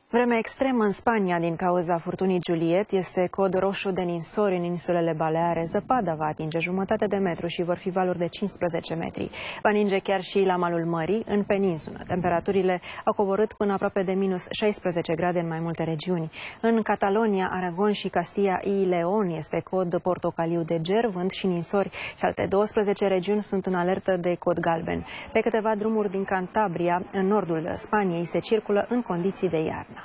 Vremea extremă în Spania din cauza furtunii Juliet este cod roșu de ninsori în insulele Baleare. Zăpada va atinge jumătate de metru și vor fi valuri de 15 metri. Va ninge chiar și la malul mării, în peninsulă. Temperaturile au coborât până aproape de minus 16 grade în mai multe regiuni. În Catalonia, Aragon și Castilla y León este cod portocaliu de ger, vânt și ninsori și alte 12 regiuni sunt în alertă de cod galben. Pe câteva drumuri din Cantabria, în nordul Spaniei, se circulă în condiții de iarnă.